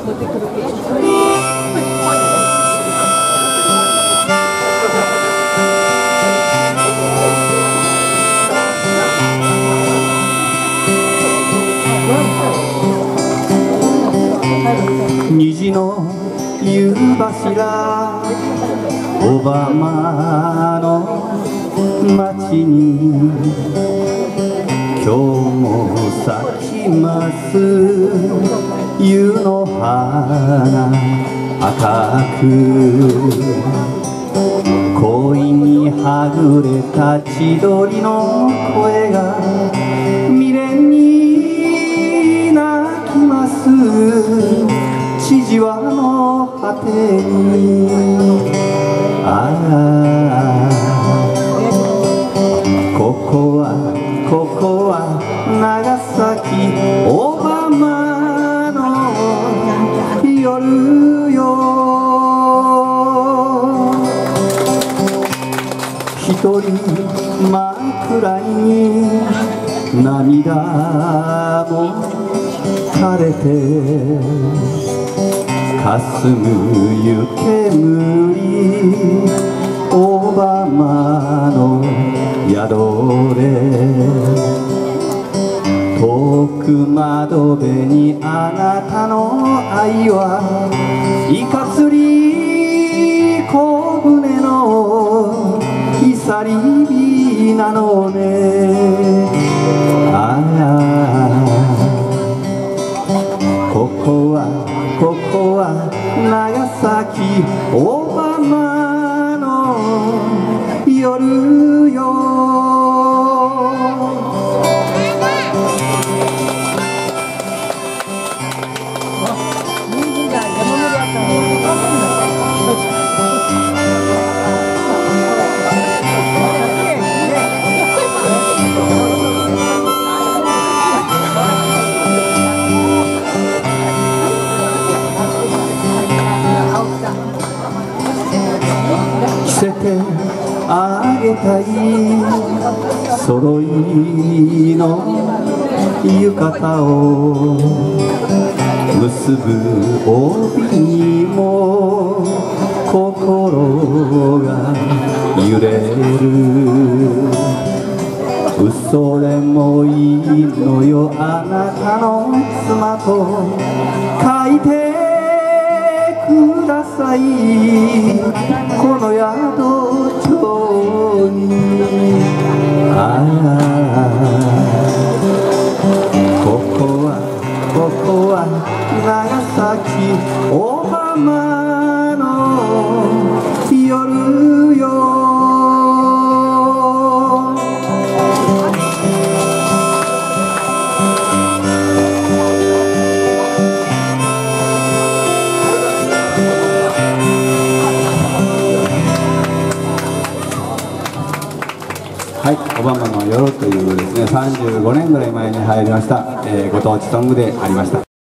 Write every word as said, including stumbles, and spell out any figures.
虹の夕柱小浜の街に今日も咲きます夕の花赤く恋にはぐれた千鳥の声が未練に泣きます千々和の果てにああここはここは長崎小浜の夜よ一人真っ暗に涙も垂れて霞む湯煙小浜の宿で遠く窓辺にあなたの愛はいかつり小舟の鎖火なのねああここはここは長崎小浜の夜よ着せてあげたい揃いの浴衣を結ぶ帯にも心が揺れる嘘でもいいのよあなたの妻と書いてくださいこの宿帳にああここはここは長崎小浜の夜よはい、小浜の夜というですね、さんじゅうごねんぐらい前に入りました、えー、ご当地ソングでありました。